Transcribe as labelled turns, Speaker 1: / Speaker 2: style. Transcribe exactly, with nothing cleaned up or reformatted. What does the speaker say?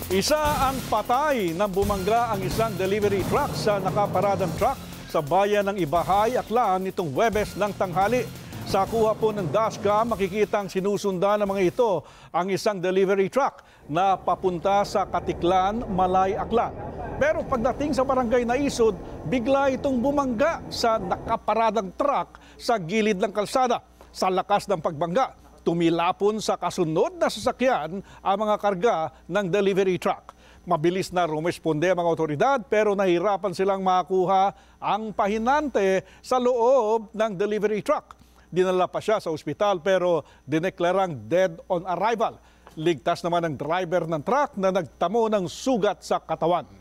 Speaker 1: Isa ang patay nang bumangga ang isang delivery truck sa nakaparadang truck sa bayan ng Ibahay, Aklan nitong Huwebes ng tanghali. Sa kuha po ng dashcam, makikitang sinusundan ng mga ito ang isang delivery truck na papunta sa Katiklan, Malay, Aklan. Pero pagdating sa barangay Naisod, bigla itong bumangga sa nakaparadang truck sa gilid ng kalsada. Sa lakas ng pagbangga, tumilapon sa kasunod na sasakyan ang mga karga ng delivery truck. Mabilis na rumesponde ang mga otoridad pero nahirapan silang makakuha ang pahinante sa loob ng delivery truck. Dinala pa siya sa ospital pero dineklarang dead on arrival. Ligtas naman ang driver ng truck na nagtamo ng sugat sa katawan.